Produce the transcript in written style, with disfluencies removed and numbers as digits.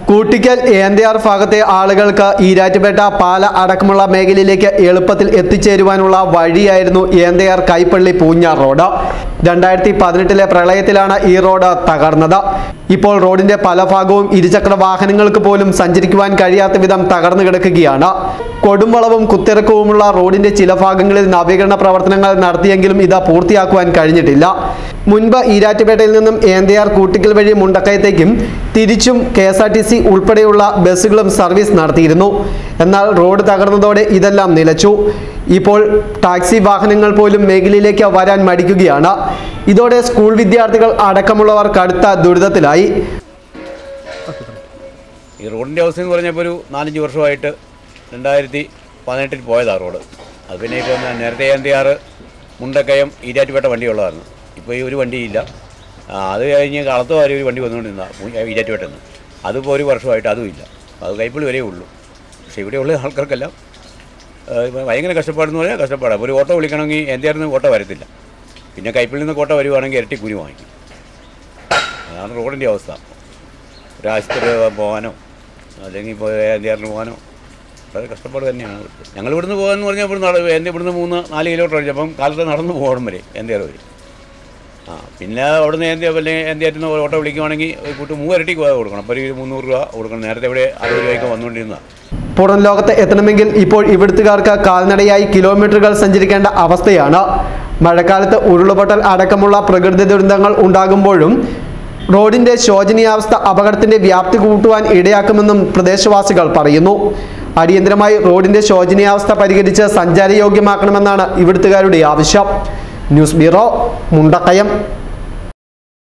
കൂട്ടിക്കൽ ഏന്തയാർ ഭാഗത്തെ ആളുകൾക്ക് ഈരാറ്റുപേട്ട പാല അടക്കമുള്ള മേഖലയിലേക്ക് എളുപ്പത്തിൽ എത്തിച്ചേരുവാനുള്ള വഴിയായിരുന്നു ഏന്തയാർ കൈപ്പള്ളി പൂഞ്ഞാർ റോഡ്. 2018 പ്രളയത്തിലാണ് ഈ റോഡ് തകർന്നത്. ഇപ്പോൾ റോഡിന്റെ പല ഭാഗവും ഇരുചക്ര വാഹനങ്ങൾക്ക് പോലും സഞ്ചരിക്കുവാൻ കഴിയാത്ത വിധം തകർന്നു കിടക്കുകയാണ്. കൊടുംവളവും കുത്തിറക്കവുമുള്ള റോഡിന്റെ ചില ഭാഗങ്ങളിൽ നവീകരണ പ്രവർത്തനങ്ങൾ നടത്തിയെങ്കിലും ഇത് പൂർത്തിയാക്കുവാൻ കഴിഞ്ഞിട്ടില്ല. മുൻപ് ഈരാറ്റുപേട്ടയിൽ നിന്നും ഏന്തയാർ കൂട്ടിക്കൽ വഴി മുണ്ടക്കയത്തേക്കും തിരിച്ചും KSRTC ഉൾപ്പെടെയുള്ള ബസ്സുകളും സർവീസ് നടത്തിയിരുന്നു. എന്നാൽ റോഡ് തകർന്നതോടെ ഇതെല്ലാം നിലച്ചു. ഇപ്പോൾ ടാക്സി വാഹനങ്ങൾ പോലും മേഖലയിലേക്ക് വരാൻ മടിക്കുകയാണ്. ഇതോടെ സ്കൂൾ വിദ്യാർത്ഥികൾ അടക്കമുള്ളവർ കടുത്ത ദുരിതത്തിലായി. ഈ റോഡിൻ്റെ അവസ്ഥ എന്ന് പറഞ്ഞപ്പോൾ ഒരു 4-5 വർഷമായിട്ട് 2018 പോയതാണ് റോഡ്. അത് പിന്നെ ഇപ്പോൾ നേരത്തെ ഏന്തയാർ മുണ്ടക്കയം ഈരാറ്റുപേട്ട വണ്ടിയുള്ളതായിരുന്നു. ഇപ്പോൾ ഈ ഒരു വണ്ടിയില്ല. അത് കഴിഞ്ഞ് കളത്ത് വരെ ഒരു വണ്ടി വന്നുകൊണ്ടിരുന്ന ഈരാറ്റുപേട്ടയിൽ നിന്ന് അതിപ്പോൾ ഒരു വർഷമായിട്ട് അതുമില്ല. അത് കൈപ്പള്ളി വരേ ഉള്ളൂ. പക്ഷേ ഇവിടെയുള്ള ആൾക്കാർക്കെല്ലാം ഭയങ്കര കഷ്ടപ്പാടെന്ന് പറഞ്ഞാൽ കഷ്ടപ്പാടാണ്. ഒരു ഓട്ടോ വിളിക്കണമെങ്കിൽ ഏന്തയാറിൽ നിന്ന് ഓട്ടോ വരത്തില്ല. പിന്നെ കൈപ്പള്ളിയിൽ നിന്ന് ഓട്ടോ വരുവാണെങ്കിൽ ഇരട്ടി കൂലി വാങ്ങിക്കും. അതാണ് റോഡിൻ്റെ അവസ്ഥ. ഒരു ആശുപത്രി പോകാനോ അല്ലെങ്കിൽ ഇപ്പോൾ ഏന്തയാറിന് പോകാനോ വളരെ കഷ്ടപ്പാട് തന്നെയാണ്. ഞങ്ങൾ ഇവിടുന്ന് പോകാമെന്ന് പറഞ്ഞാൽ ഇവിടുന്ന് 3-4 കിലോമീറ്റർ അടിച്ചപ്പം കാലത്ത് നടന്ന് പോകണം വരെ ഏന്തയാർ വരെ. പിന്നെ അവിടുന്ന് ഏന്തയാറിൽ നിന്ന് ഓട്ടോ വിളിക്കുവാണെങ്കിൽ കൂട്ട് 3 ഇരട്ടി കൊടുക്കണം. അപ്പോൾ ഒരു 300 രൂപ കൊടുക്കണം. നേരത്തെ ഇവിടെ 60 രൂപയ്ക്ക് വന്നുകൊണ്ടിരുന്നതാണ്. പുറം ലോകത്ത് എത്തണമെങ്കിൽ ഇപ്പോൾ ഇവിടുത്തുകാർക്ക് കാൽനടയായി കിലോമീറ്ററുകൾ സഞ്ചരിക്കേണ്ട അവസ്ഥയാണ്. മഴക്കാലത്ത് ഉരുളുപൊട്ടൽ അടക്കമുള്ള പ്രകൃതി ദുരന്തങ്ങൾ ഉണ്ടാകുമ്പോഴും റോഡിന്റെ ശോചനീയാവസ്ഥ അപകടത്തിന്റെ വ്യാപ്തി കൂട്ടുവാൻ ഇടയാക്കുമെന്നും പ്രദേശവാസികൾ പറയുന്നു. അടിയന്തരമായി റോഡിന്റെ ശോചനീയാവസ്ഥ പരിഹരിച്ച് സഞ്ചാരയോഗ്യമാക്കണമെന്നാണ് ഇവിടുത്തുകാരുടെ ആവശ്യം. News bureau, Mundakayam.